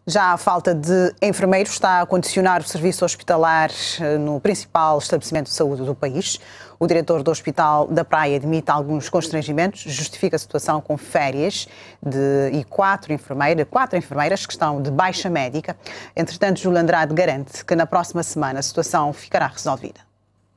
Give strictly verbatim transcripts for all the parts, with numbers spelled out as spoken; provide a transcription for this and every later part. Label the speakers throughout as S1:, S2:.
S1: Já a falta de enfermeiros está a condicionar o serviço hospitalar no principal estabelecimento de saúde do país. O diretor do Hospital da Praia admite alguns constrangimentos, justifica a situação com férias de, e quatro, enfermeira, quatro enfermeiras que estão de baixa médica. Entretanto, Júlio Andrade garante que na próxima semana a situação ficará resolvida.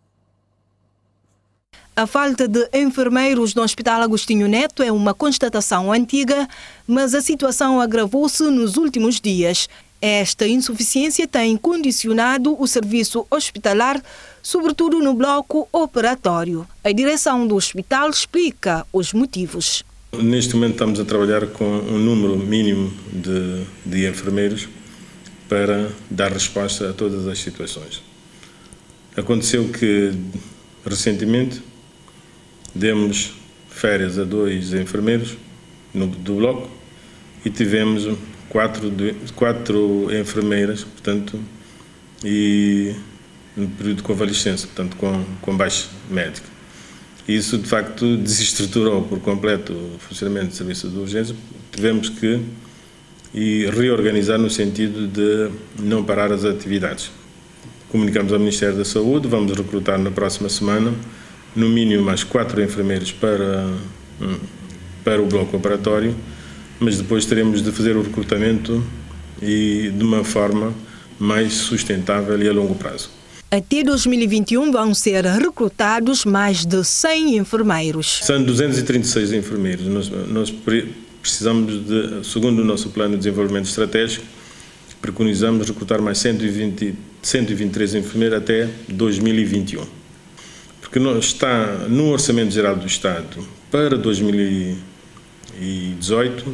S2: A falta de enfermeiros no Hospital Agostinho Neto é uma constatação antiga, mas a situação agravou-se nos últimos dias. Esta insuficiência tem condicionado o serviço hospitalar, sobretudo no bloco operatório. A direção do hospital explica os motivos.
S3: Neste momento estamos a trabalhar com um número mínimo de, de enfermeiros para dar resposta a todas as situações. Aconteceu que, recentemente, demos férias a dois enfermeiros no, do bloco e tivemos quatro, quatro enfermeiras, portanto, e no período de convalescença, portanto, com, com baixa médica. Isso, de facto, desestruturou por completo o funcionamento do serviço de urgência. Tivemos que e reorganizar no sentido de não parar as atividades. Comunicamos ao Ministério da Saúde, vamos recrutar na próxima semana no mínimo mais quatro enfermeiros para, para o bloco operatório, mas depois teremos de fazer o recrutamento e de uma forma mais sustentável e a longo prazo.
S2: Até dois mil e vinte e um vão ser recrutados mais de cem enfermeiros.
S3: São duzentos e trinta e seis enfermeiros. Nós, nós precisamos, de, segundo o nosso plano de desenvolvimento estratégico, preconizamos recrutar mais cento e vinte, cento e vinte e três enfermeiros até dois mil e vinte e um. Porque está no Orçamento Geral do Estado para dois mil e dezoito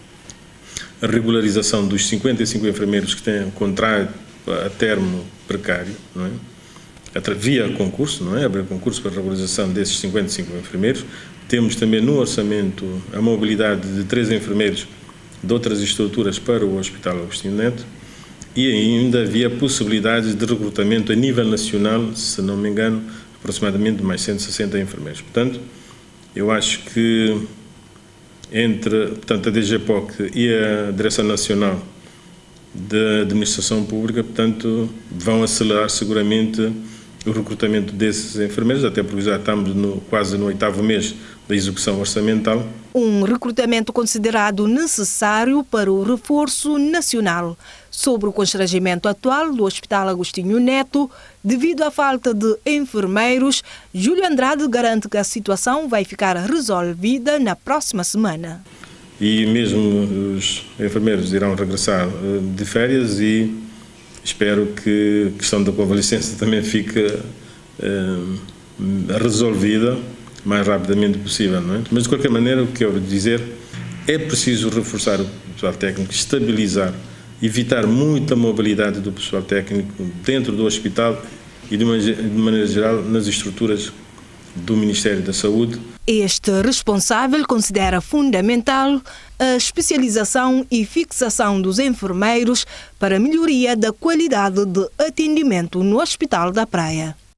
S3: a regularização dos cinquenta e cinco enfermeiros que têm contrato a termo precário, não é? Via concurso, não é? Abrir concurso para a regularização desses cinquenta e cinco enfermeiros. Temos também no orçamento a mobilidade de três enfermeiros de outras estruturas para o Hospital Agostinho Neto e ainda havia possibilidades de recrutamento a nível nacional, se não me engano, aproximadamente mais cento e sessenta enfermeiros. Portanto, eu acho que entre portanto, a D G P O C e a Direção Nacional da Administração Pública, portanto, vão acelerar seguramente o recrutamento desses enfermeiros, até porque já estamos no, quase no oitavo mês da execução orçamental.
S2: Um recrutamento considerado necessário para o reforço nacional. Sobre o constrangimento atual do Hospital Agostinho Neto, devido à falta de enfermeiros, Júlio Andrade garante que a situação vai ficar resolvida na próxima semana.
S3: E mesmo os enfermeiros irão regressar de férias e espero que a questão da convalescença também fique eh, resolvida o mais rapidamente possível, não é? Mas, de qualquer maneira, o que eu quero dizer é preciso reforçar o pessoal técnico, estabilizar, evitar muita mobilidade do pessoal técnico dentro do hospital e, de, uma, de maneira geral, nas estruturas do Ministério da Saúde.
S2: Este responsável considera fundamental a especialização e fixação dos enfermeiros para a melhoria da qualidade de atendimento no Hospital da Praia.